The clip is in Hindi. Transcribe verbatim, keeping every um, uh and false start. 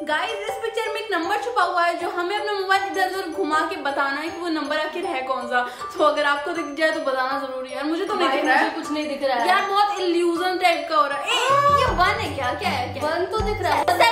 गाइस इस पिक्चर में एक नंबर छुपा हुआ है जो हमें अपना मोबाइल इधर उधर घुमा के बताना है कि वो नंबर आखिर है कौन सा। तो अगर आपको दिख जाए तो बताना जरूरी है यार। मुझे तो नहीं दिख रहा है, कुछ नहीं दिख रहा है यार, बहुत इल्यूजन टाइप का हो रहा है। ए, ये वन है क्या? क्या है? क्या वन तो दिख रहा है।